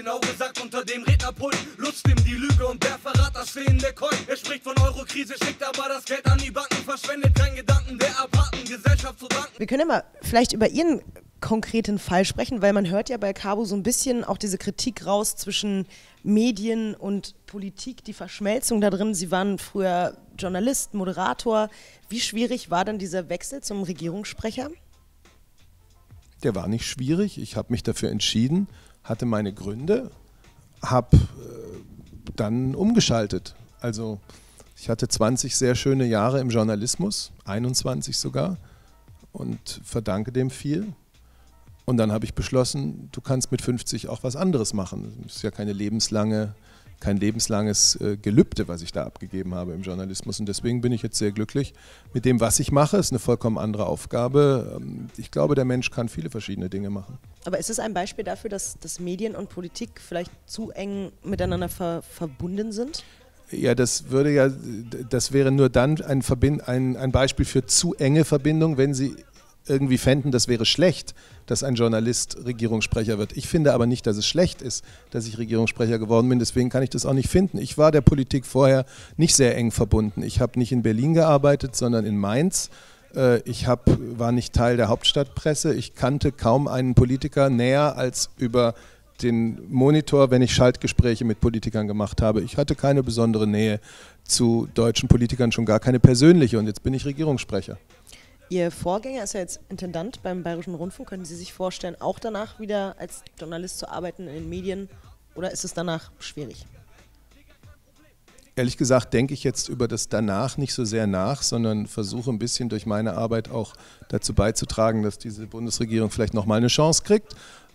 genau gesagt unter dem Rednerpult. Lutzt ihm die Lüge und der Verrat das fehlende Coin. Er spricht von Eurokrise, schickt aber das Geld an die Banken, verschwendet keinen Gedanken der aparten Gesellschaft zu danken. Wir können ja mal vielleicht über Ihren konkreten Fall sprechen, weil man hört ja bei Cabo so ein bisschen auch diese Kritik raus zwischen Medien und Politik, die Verschmelzung da drin. Sie waren früher Journalist, Moderator. Wie schwierig war dann dieser Wechsel zum Regierungssprecher? Der war nicht schwierig. Ich habe mich dafür entschieden, hatte meine Gründe, habe dann umgeschaltet. Also ich hatte 20 sehr schöne Jahre im Journalismus, 21 sogar, und verdanke dem viel. Und dann habe ich beschlossen, du kannst mit 50 auch was anderes machen. Das ist ja kein lebenslanges Gelübde, was ich da abgegeben habe im Journalismus. Und deswegen bin ich jetzt sehr glücklich mit dem, was ich mache. Es ist eine vollkommen andere Aufgabe. Ich glaube, der Mensch kann viele verschiedene Dinge machen. Aber ist es ein Beispiel dafür, dass Medien und Politik vielleicht zu eng miteinander verbunden sind? Ja, das wäre nur dann ein Beispiel für zu enge Verbindung, wenn Sie irgendwie fänden, das wäre schlecht, dass ein Journalist Regierungssprecher wird. Ich finde aber nicht, dass es schlecht ist, dass ich Regierungssprecher geworden bin. Deswegen kann ich das auch nicht finden. Ich war der Politik vorher nicht sehr eng verbunden. Ich habe nicht in Berlin gearbeitet, sondern in Mainz. Ich war nicht Teil der Hauptstadtpresse. Ich kannte kaum einen Politiker näher als über den Monitor, wenn ich Schaltgespräche mit Politikern gemacht habe. Ich hatte keine besondere Nähe zu deutschen Politikern, schon gar keine persönliche. Und jetzt bin ich Regierungssprecher. Ihr Vorgänger ist ja jetzt Intendant beim Bayerischen Rundfunk. Können Sie sich vorstellen, auch danach wieder als Journalist zu arbeiten in den Medien, oder ist es danach schwierig? Ehrlich gesagt denke ich jetzt über das danach nicht so sehr nach, sondern versuche ein bisschen durch meine Arbeit auch dazu beizutragen, dass diese Bundesregierung vielleicht nochmal eine Chance kriegt.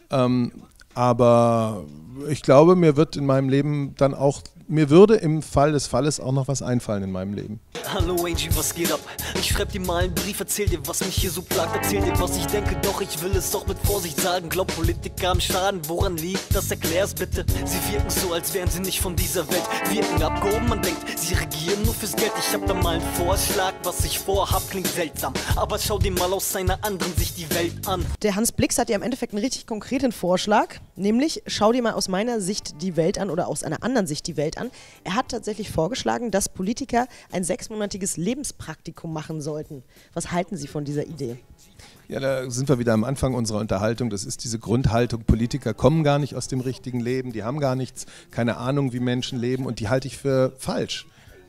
Aber ich glaube, mir würde im Fall des Falles auch noch was einfallen in meinem Leben. Hallo AG, was geht ab? Ich schreib dir mal einen Brief, erzähl dir, was mich hier so plagt. Erzähl dir, was ich denke, doch ich will es doch mit Vorsicht sagen. Glaub, Politiker am Schaden, woran liegt das? Erklär's bitte. Sie wirken so, als wären sie nicht von dieser Welt. Wirken abgehoben, man denkt, sie regieren nur fürs Geld. Ich hab da mal einen Vorschlag, was ich vorhab, klingt seltsam. Aber schau dir mal aus einer anderen Sicht die Welt an. Der Hans Blix hat ja im Endeffekt einen richtig konkreten Vorschlag, nämlich schau dir mal aus meiner Sicht die Welt an oder aus einer anderen Sicht die Welt an. Er hat tatsächlich vorgeschlagen, dass Politiker ein 6-monatiges Lebenspraktikum machen sollten. Was halten Sie von dieser Idee? Ja, da sind wir wieder am Anfang unserer Unterhaltung. Das ist diese Grundhaltung, Politiker kommen gar nicht aus dem richtigen Leben, die haben gar nichts, keine Ahnung, wie Menschen leben, und die halte ich für falsch.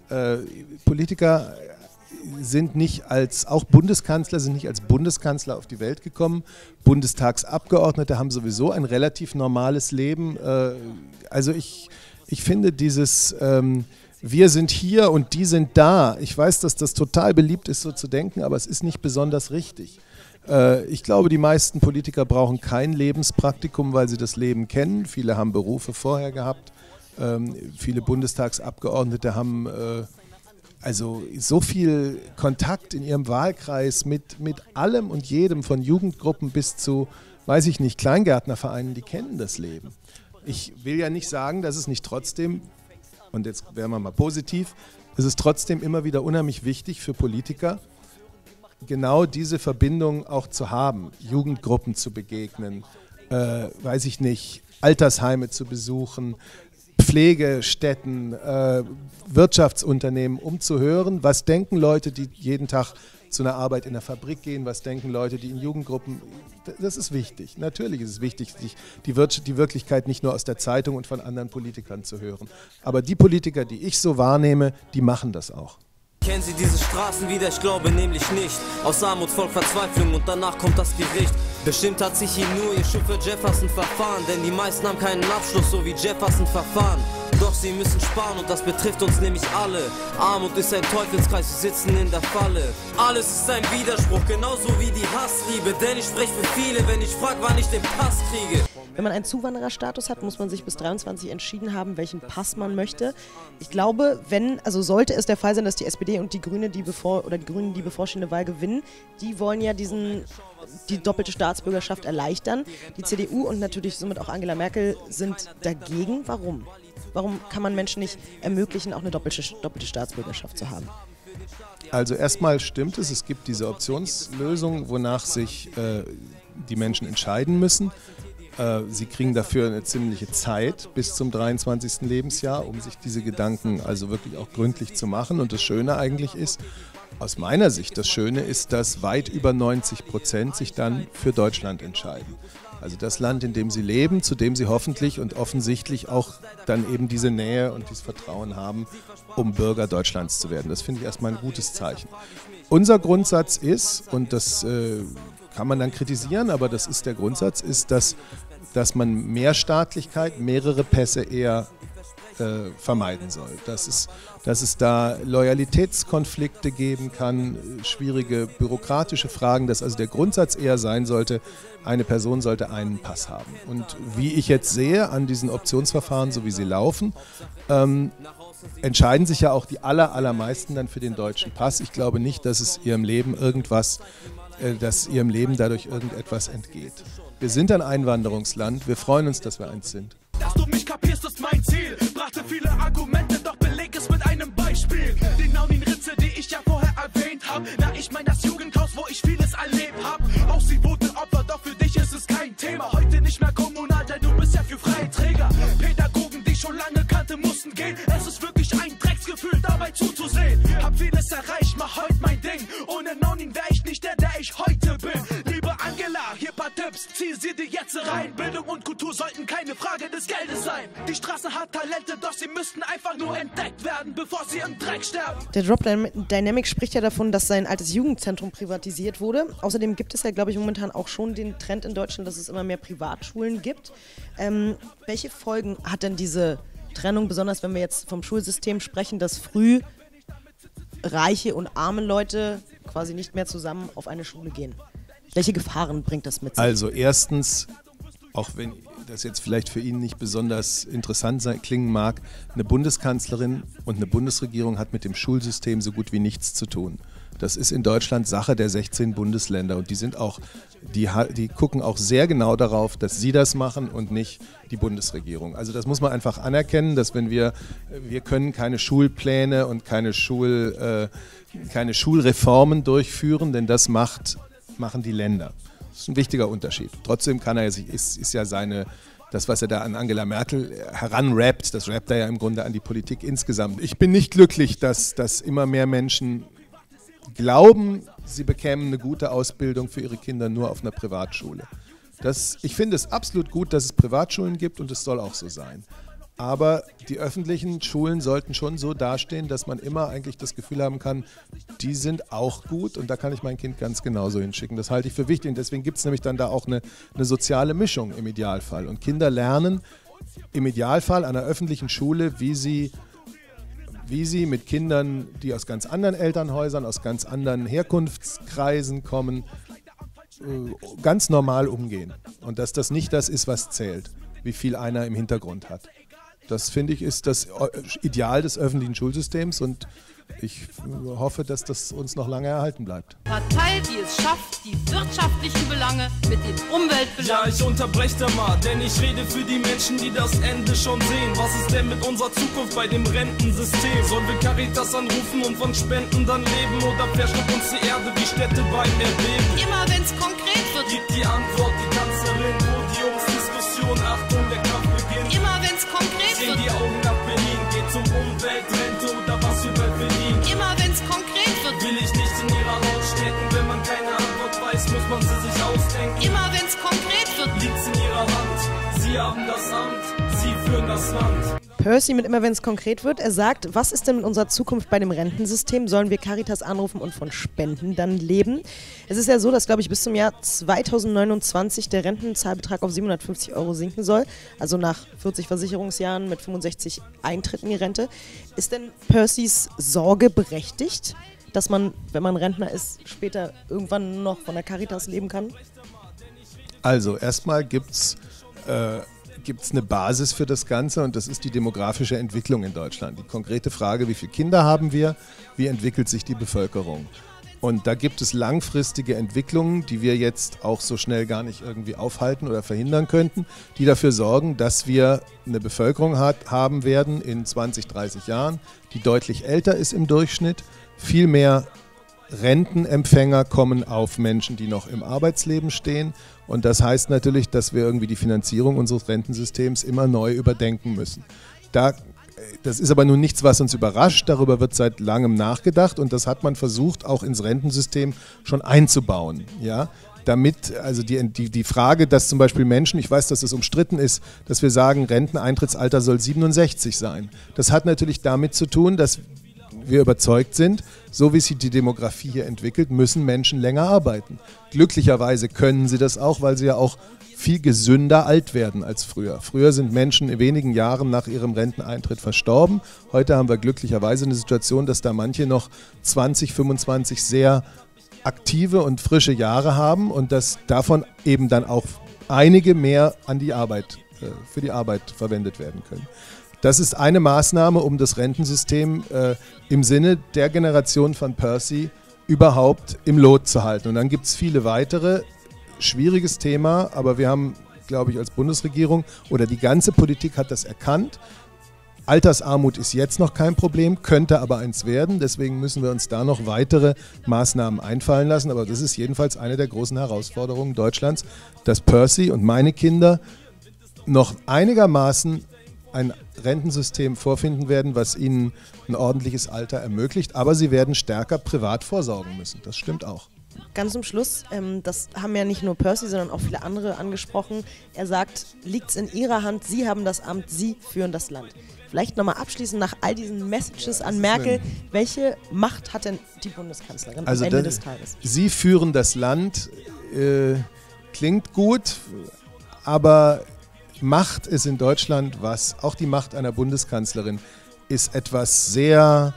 Politiker sind nicht auch Bundeskanzler sind nicht als Bundeskanzler auf die Welt gekommen. Bundestagsabgeordnete haben sowieso ein relativ normales Leben. Also ich finde dieses wir sind hier und die sind da. Ich weiß, dass das total beliebt ist, so zu denken, aber es ist nicht besonders richtig. Ich glaube, die meisten Politiker brauchen kein Lebenspraktikum, weil sie das Leben kennen. Viele haben Berufe vorher gehabt. Viele Bundestagsabgeordnete haben also so viel Kontakt in ihrem Wahlkreis mit allem und jedem, von Jugendgruppen bis zu, weiß ich nicht, Kleingärtnervereinen, die kennen das Leben. Ich will ja nicht sagen, dass es nicht trotzdem, und jetzt wären wir mal positiv, es ist trotzdem immer wieder unheimlich wichtig für Politiker, genau diese Verbindung auch zu haben, Jugendgruppen zu begegnen, weiß ich nicht, Altersheime zu besuchen, Pflegestätten, Wirtschaftsunternehmen, um zu hören, was denken Leute, die jeden Tag zu einer Arbeit in der Fabrik gehen, was denken Leute, die in Jugendgruppen, das ist wichtig. Natürlich ist es wichtig, die Wirklichkeit nicht nur aus der Zeitung und von anderen Politikern zu hören. Aber die Politiker, die ich so wahrnehme, die machen das auch. Kennen Sie diese Straßen wieder? Ich glaube nämlich nicht. Aus Armut folgt Verzweiflung und danach kommt das Gericht. Bestimmt hat sich hier nur Ihr Schuh für Jefferson verfahren, denn die meisten haben keinen Abschluss, so wie Jefferson verfahren. Doch sie müssen sparen und das betrifft uns nämlich alle. Armut ist ein Teufelskreis, wir sitzen in der Falle. Alles ist ein Widerspruch, genauso wie die Hassliebe. Denn ich spreche für viele, wenn ich frag, wann ich den Pass kriege. Wenn man einen Zuwandererstatus hat, muss man sich bis 23 entschieden haben, welchen Pass man möchte. Ich glaube, sollte es der Fall sein, dass die SPD und die Grünen die bevorstehende Wahl gewinnen, die wollen ja die doppelte Staatsbürgerschaft erleichtern. Die CDU und natürlich somit auch Angela Merkel sind dagegen. Warum? Warum kann man Menschen nicht ermöglichen, auch eine doppelte Staatsbürgerschaft zu haben? Also erstmal stimmt es gibt diese Optionslösung, wonach sich die Menschen entscheiden müssen. Sie kriegen dafür eine ziemliche Zeit bis zum 23. Lebensjahr, um sich diese Gedanken also wirklich auch gründlich zu machen. Und das Schöne eigentlich ist, aus meiner Sicht, das Schöne ist, dass weit über 90% sich dann für Deutschland entscheiden. Also das Land, in dem sie leben, zu dem sie hoffentlich und offensichtlich auch dann eben diese Nähe und dieses Vertrauen haben, um Bürger Deutschlands zu werden. Das finde ich erstmal ein gutes Zeichen. Unser Grundsatz ist, und das kann man dann kritisieren, aber das ist der Grundsatz, ist, dass man Mehrstaatlichkeit, mehrere Pässe eher vermeiden soll. Dass es da Loyalitätskonflikte geben kann, schwierige bürokratische Fragen, dass also der Grundsatz eher sein sollte, eine Person sollte einen Pass haben. Und wie ich jetzt sehe an diesen Optionsverfahren, so wie sie laufen, entscheiden sich ja auch die allermeisten dann für den deutschen Pass. Ich glaube nicht, dass es ihrem Leben dadurch irgendetwas entgeht. Wir sind ein Einwanderungsland, wir freuen uns, dass wir eins sind. Dass du mich kapierst, ist mein Ziel. Brachte viele Argumente, doch beleg es mit einem Beispiel. Die Naunin-Ritze, die ich ja vorher erwähnt hab. Na, ich mein das Jugendhaus, wo ich vieles erlebt hab. Auch sie wurden Opfer, doch für dich ist es kein Thema. Heute nicht mehr kommunal, denn du bist ja für freie Träger. Pädagogen, die ich schon lange kannte, mussten gehen. Es ist wirklich ein Drecksgefühl, dabei zuzusehen. Hab vieles erreicht, mach heute mein Ding. Ohne Naunin wär ich nicht der ich heute bin. Liebe Angela, hier paar Tipps, zieh sie dir jetzt rein. Bildung und Kultur sollten keine Frage des Geldes sein. Die Straße hat Talente, doch sie müssten einfach nur entdeckt werden, bevor sie im Dreck sterben. Der Drop Dynamic spricht ja davon, dass sein altes Jugendzentrum privatisiert wurde. Außerdem gibt es ja, glaube ich, momentan auch schon den Trend in Deutschland, dass es immer mehr Privatschulen gibt. Welche Folgen hat denn diese Trennung, besonders wenn wir jetzt vom Schulsystem sprechen, dass früh reiche und arme Leute quasi nicht mehr zusammen auf eine Schule gehen? Welche Gefahren bringt das mit sich? Also erstens, auch wenn das jetzt vielleicht für ihn nicht besonders interessant klingen mag, eine Bundeskanzlerin und eine Bundesregierung hat mit dem Schulsystem so gut wie nichts zu tun. Das ist in Deutschland Sache der 16 Bundesländer und die gucken auch sehr genau darauf, dass sie das machen und nicht die Bundesregierung. Also das muss man einfach anerkennen, dass wenn wir können keine Schulpläne und keine Schulreformen durchführen, denn das machen die Länder. Das ist ein wichtiger Unterschied. Trotzdem ist ja das, was er da an Angela Merkel heranrappt, das rappt er ja im Grunde an die Politik insgesamt. Ich bin nicht glücklich, dass immer mehr Menschen glauben, sie bekämen eine gute Ausbildung für ihre Kinder nur auf einer Privatschule. Ich finde es absolut gut, dass es Privatschulen gibt und es soll auch so sein. Aber die öffentlichen Schulen sollten schon so dastehen, dass man immer eigentlich das Gefühl haben kann, die sind auch gut und da kann ich mein Kind ganz genauso hinschicken. Das halte ich für wichtig und deswegen gibt es nämlich dann da auch eine soziale Mischung im Idealfall. Und Kinder lernen im Idealfall an einer öffentlichen Schule, wie sie mit Kindern, die aus ganz anderen Elternhäusern, aus ganz anderen Herkunftskreisen kommen, ganz normal umgehen. Und dass das nicht das ist, was zählt, wie viel einer im Hintergrund hat. Das, finde ich, ist das Ideal des öffentlichen Schulsystems und ich hoffe, dass das uns noch lange erhalten bleibt. Partei, die es schafft, die wirtschaftlichen Belange mit den Umweltbelangen. Ja, ich unterbreche da mal, denn ich rede für die Menschen, die das Ende schon sehen. Was ist denn mit unserer Zukunft bei dem Rentensystem? Sollen wir Caritas anrufen und von Spenden dann leben? Oder verschluckt uns die Erde wie Städte beim Erdbeben? Immer wenn's konkret wird, Gibt die Antwort die Kanzlerin, Podiumsdiskussion, Achtung, der Kampf beginnt. immer wenn's konkret Sehen wird, die Augen nach Berlin, geht zum Umweltrente oder was über Berlin? immer wenn's konkret wird, Will ich nicht in ihrer Haut stecken, wenn man keine Antwort weiß, muss man sie sich ausdenken. immer wenn's konkret wird. Liegt's in ihrer Hand, sie haben das Amt, sie führen das Land. Percy mit immer, wenn es konkret wird. Er sagt, was ist denn mit unserer Zukunft bei dem Rentensystem? Sollen wir Caritas anrufen und von Spenden dann leben? Es ist ja so, dass, glaube ich, bis zum Jahr 2029 der Rentenzahlbetrag auf 750 € sinken soll. Also nach 40 Versicherungsjahren mit 65 Eintritt in die Rente. Ist denn Percys Sorge berechtigt, dass man, wenn man Rentner ist, später irgendwann noch von der Caritas leben kann? Also erstmal gibt's eine Basis für das Ganze und das ist die demografische Entwicklung in Deutschland. Die konkrete Frage, wie viele Kinder haben wir, wie entwickelt sich die Bevölkerung? Und da gibt es langfristige Entwicklungen, die wir jetzt auch so schnell gar nicht irgendwie aufhalten oder verhindern könnten, die dafür sorgen, dass wir eine Bevölkerung haben werden in 20, 30 Jahren, die deutlich älter ist im Durchschnitt, viel mehr Rentenempfänger kommen auf Menschen, die noch im Arbeitsleben stehen. Und das heißt natürlich, dass wir irgendwie die Finanzierung unseres Rentensystems immer neu überdenken müssen. Das ist aber nun nichts, was uns überrascht. Darüber wird seit langem nachgedacht und das hat man versucht, auch ins Rentensystem schon einzubauen. Ja? Damit, also die Frage, dass zum Beispiel Menschen, ich weiß, dass es umstritten ist, dass wir sagen, Renteneintrittsalter soll 67 sein. Das hat natürlich damit zu tun, dass wir überzeugt sind, so wie sich die Demografie hier entwickelt, müssen Menschen länger arbeiten. Glücklicherweise können sie das auch, weil sie ja auch viel gesünder alt werden als früher. Früher sind Menschen in wenigen Jahren nach ihrem Renteneintritt verstorben. Heute haben wir glücklicherweise eine Situation, dass da manche noch 20, 25 sehr aktive und frische Jahre haben und dass davon eben dann auch einige mehr an die Arbeit, für die Arbeit verwendet werden können. Das ist eine Maßnahme, um das Rentensystem im Sinne der Generation von Percy überhaupt im Lot zu halten. Und dann gibt es viele weitere. Schwieriges Thema, aber wir haben, glaube ich, als Bundesregierung oder die ganze Politik hat das erkannt. Altersarmut ist jetzt noch kein Problem, könnte aber eins werden. Deswegen müssen wir uns da noch weitere Maßnahmen einfallen lassen. Aber das ist jedenfalls eine der großen Herausforderungen Deutschlands, dass Percy und meine Kinder noch einigermaßen ein Rentensystem vorfinden werden, was ihnen ein ordentliches Alter ermöglicht. Aber sie werden stärker privat vorsorgen müssen. Das stimmt auch. Ganz zum Schluss, das haben ja nicht nur Percy, sondern auch viele andere angesprochen. Er sagt, liegt's in Ihrer Hand, Sie haben das Amt, Sie führen das Land. Vielleicht nochmal abschließend nach all diesen Messages an Merkel, welche Macht hat denn die Bundeskanzlerin am Ende des Tages? Sie führen das Land, klingt gut, aber Macht ist in Deutschland was, auch die Macht einer Bundeskanzlerin ist etwas sehr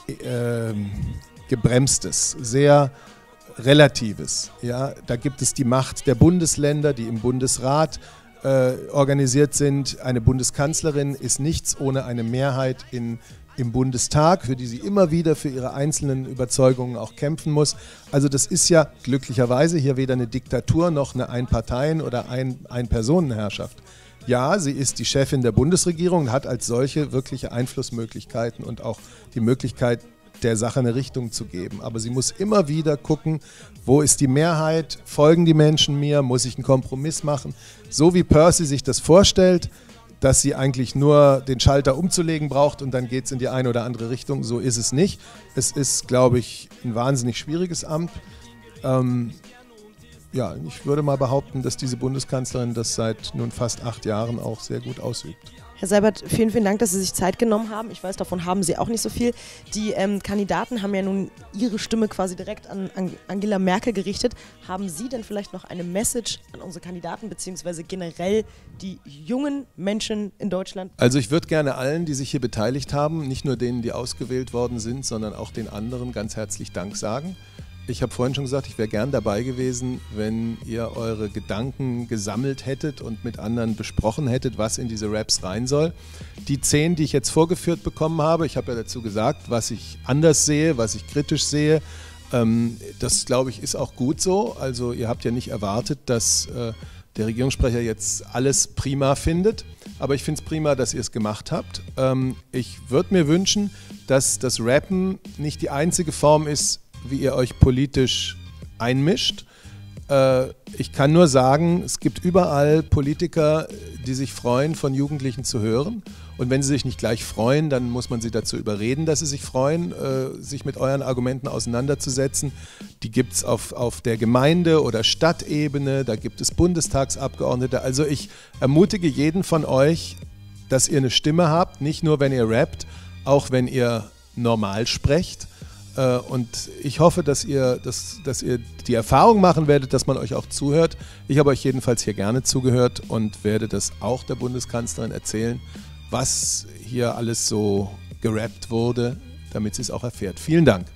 Gebremstes, sehr Relatives. Ja? Da gibt es die Macht der Bundesländer, die im Bundesrat organisiert sind. Eine Bundeskanzlerin ist nichts ohne eine Mehrheit im Bundestag, für die sie immer wieder für ihre einzelnen Überzeugungen auch kämpfen muss. Also das ist ja glücklicherweise hier weder eine Diktatur noch eine Einparteien- oder Ein-Personenherrschaft. Ja, sie ist die Chefin der Bundesregierung und hat als solche wirkliche Einflussmöglichkeiten und auch die Möglichkeit, der Sache eine Richtung zu geben. Aber sie muss immer wieder gucken, wo ist die Mehrheit, folgen die Menschen mir, muss ich einen Kompromiss machen. So wie Percy sich das vorstellt, dass sie eigentlich nur den Schalter umzulegen braucht und dann geht es in die eine oder andere Richtung, so ist es nicht. Es ist, glaube ich, ein wahnsinnig schwieriges Amt. Ja, ich würde mal behaupten, dass diese Bundeskanzlerin das seit nun fast 8 Jahren auch sehr gut ausübt. Herr Seibert, vielen, vielen Dank, dass Sie sich Zeit genommen haben. Ich weiß, davon haben Sie auch nicht so viel. Die Kandidaten haben ja nun ihre Stimme quasi direkt an Angela Merkel gerichtet. Haben Sie denn vielleicht noch eine Message an unsere Kandidaten beziehungsweise generell die jungen Menschen in Deutschland? Also ich würde gerne allen, die sich hier beteiligt haben, nicht nur denen, die ausgewählt worden sind, sondern auch den anderen ganz herzlich Dank sagen. Ich habe vorhin schon gesagt, ich wäre gern dabei gewesen, wenn ihr eure Gedanken gesammelt hättet und mit anderen besprochen hättet, was in diese Raps rein soll. Die 10, die ich jetzt vorgeführt bekommen habe, ich habe ja dazu gesagt, was ich anders sehe, was ich kritisch sehe. Das, glaube ich, ist auch gut so. Also ihr habt ja nicht erwartet, dass der Regierungssprecher jetzt alles prima findet. Aber ich finde es prima, dass ihr es gemacht habt. Ich würde mir wünschen, dass das Rappen nicht die einzige Form ist, wie ihr euch politisch einmischt. Ich kann nur sagen, es gibt überall Politiker, die sich freuen, von Jugendlichen zu hören. Und wenn sie sich nicht gleich freuen, dann muss man sie dazu überreden, dass sie sich freuen, sich mit euren Argumenten auseinanderzusetzen. Die gibt es auf der Gemeinde- oder Stadtebene, da gibt es Bundestagsabgeordnete. Also ich ermutige jeden von euch, dass ihr eine Stimme habt, nicht nur wenn ihr rappt, auch wenn ihr normal sprecht. Und ich hoffe, dass ihr die Erfahrung machen werdet, dass man euch auch zuhört. Ich habe euch jedenfalls hier gerne zugehört und werde das auch der Bundeskanzlerin erzählen, was hier alles so gerappt wurde, damit sie es auch erfährt. Vielen Dank.